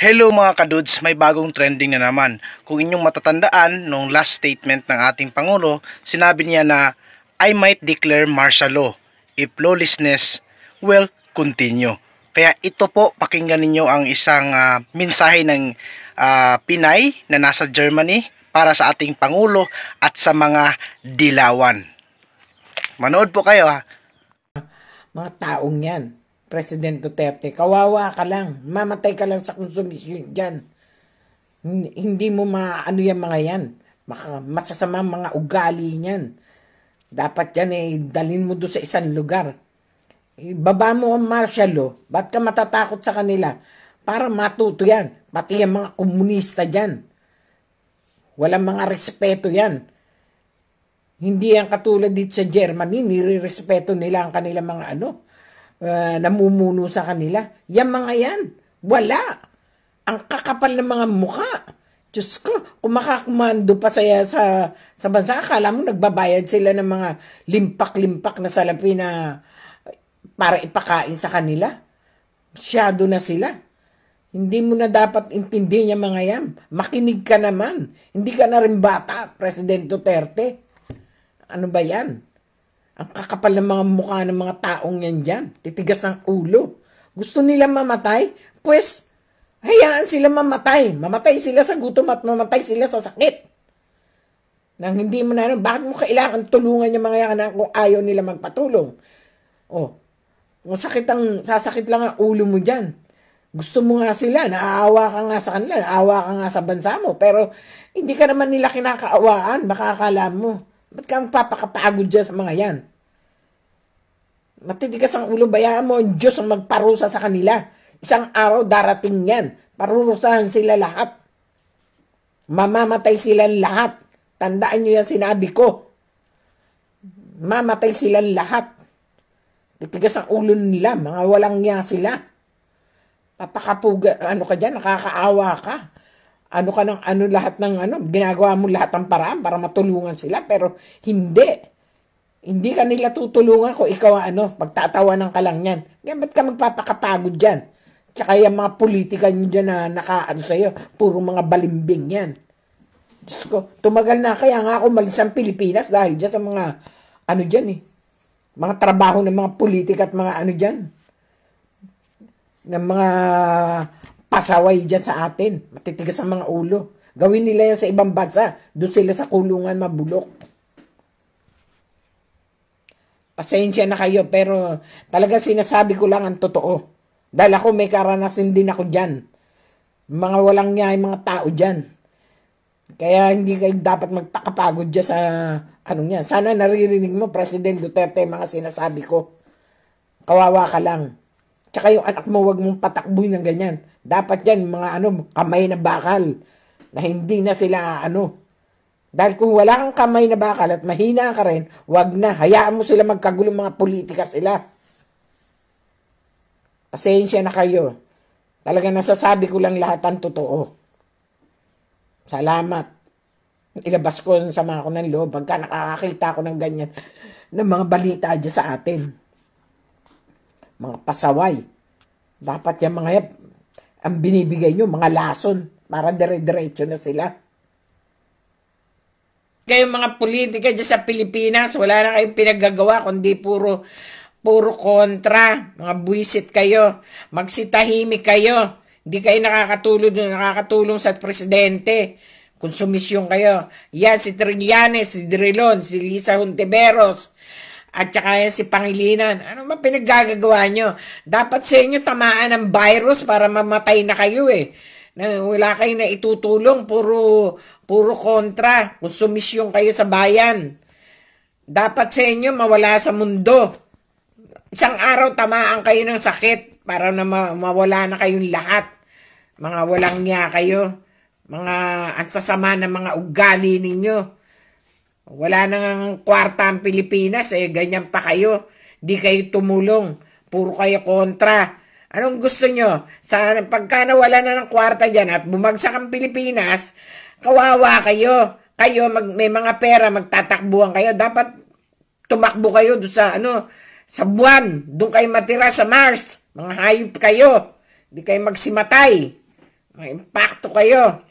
Hello mga kadudes, may bagong trending na naman. Kung inyong matatandaan, nung last statement ng ating Pangulo, sinabi niya na I might declare martial law if lawlessness will continue. Kaya ito po, pakinggan ninyo ang isang mensahe ng Pinay na nasa Germany para sa ating Pangulo at sa mga dilawan. Manood po kayo ha. Mga taong yan, President Duterte, kawawa ka lang, mamatay ka lang sa konsumisyon dyan. Hindi mo maano yan mga yan, masasama mga ugali niyan. Dapat yan dalhin mo doon sa isang lugar. Baba mo ang martial law, ba't ka matatakot sa kanila? Para matuto yan, pati yung mga komunista dyan. Walang mga respeto yan. Hindi yan katulad dito sa Germany, nire-respeto nila ang kanilang mga namumuno sa kanila. Yan mga yan, wala. Ang kakapal ng mga mukha. Diyos ko, kung makakumando pa sa bansa, akala mo nagbabayad sila ng mga limpak-limpak na salapi na para ipakain sa kanila. Masyado na sila. Hindi mo na dapat intindihin yung mga yan. Makinig ka naman. Hindi ka na rin bata, President Duterte. Ano ba yan? Ang kakapal ng mga mukha ng mga taong yan dyan. Titigas ang ulo. Gusto nila mamatay? Pues, hayaan sila mamatay. Mamatay sila sa gutom at mamatay sila sa sakit. Nang hindi mo na, bakit mo kailangan tulungan yung mga yan kung ayaw nila magpatulong? Oh, kung sasakit lang ang ulo mo dyan. Gusto mo nga sila, naaawa ka nga sa kanila, naaawa ka nga sa bansa mo, pero hindi ka naman nila kinakaawaan, baka akala mo. Ba't ka magpapakapagod dyan sa mga yan? Matitigas ang ulo, bayaan mo ang Diyos ang magparusa sa kanila. Isang araw darating yan. Parurusahan sila lahat. Mamamatay sila lahat. Tandaan nyo yan sinabi ko. Mamatay sila lahat. Titigas ang ulo nila. Mga walang niya sila. Papakapuga, ka dyan, nakakaawa ka. Lahat ng ginagawa mo lahat ng paraan para matulungan sila, pero hindi. Hindi ka nila tutulungan kung ikaw pagtatawanan ka lang yan. Kaya ba't ka magpapakapagod dyan? Tsaka yung mga politika nyo dyan na sa'yo, puro mga balimbing yan. Diyos ko, tumagal na kaya nga ako malis ang Pilipinas dahil dyan sa mga, mga trabaho ng mga politika at mga dyan. Ng mga pasaway dyan sa atin. Matitigas ang mga ulo. Gawin nila yan sa ibang bansa. Doon sila sa kulungan mabulok. Pasensya na kayo, pero talaga sinasabi ko lang ang totoo. Dahil ako may karanasan din ako dyan. Mga walang niya yung mga tao dyan. Kaya hindi kayo dapat magtakapagod dyan sa yan. Sana naririnig mo, President Duterte, mga sinasabi ko. Kawawa ka lang. Tsaka yung anak mo, wag mong patakbuhin ng ganyan. Dapat yan, mga kamay na bakal. Na hindi na sila Dahil kung wala kang kamay na bakal at mahina ka rin, wag na. Hayaan mo sila magkagulong mga politika sila. Pasensya na kayo. Talagang nasasabi ko lang lahat ang totoo. Salamat. Ilabas ko sa mga ko ng loob pagka nakakakita ko ng ganyan ng mga balita dyan sa atin. Mga pasaway. Dapat yung mga ang binibigay nyo, mga lason, para dire-diretso na sila. Kayong mga politika dyan sa Pilipinas, wala na kayong pinaggagawa, kundi puro kontra. Mga buwisit kayo. Magsitahimik kayo. Hindi kayo nakakatulong sa presidente. Konsumisyon kayo. Yan, si Trillanes, si Drilon, si Lisa Hontiveros, at saka yan si Pangilinan. Ano ba pinaggagawa nyo? Dapat sa inyo tamaan ng virus para mamatay na kayo Wala kayo na itutulong, puro kontra. Konsumisyon kayo sa bayan. Dapat sa inyo mawala sa mundo. Isang araw tamaan kayo ng sakit para na mawala na kayong lahat. Mga walang niya kayo. Mga ansasama na mga ugali ninyo. Wala nang kwarta ang Pilipinas, ganyan pa kayo. Di kayo tumulong. Puro kayo kontra. Anong gusto nyo? Pagka nawala na ng kwarta dyan at bumagsak ang Pilipinas, kawawa kayo. Kayo, may mga pera, magtatakbuhan kayo. Dapat tumakbo kayo doon sa buwan. Doon kayo matira sa Mars. Mga hayop kayo. Di kayo magsimatay. May impacto kayo.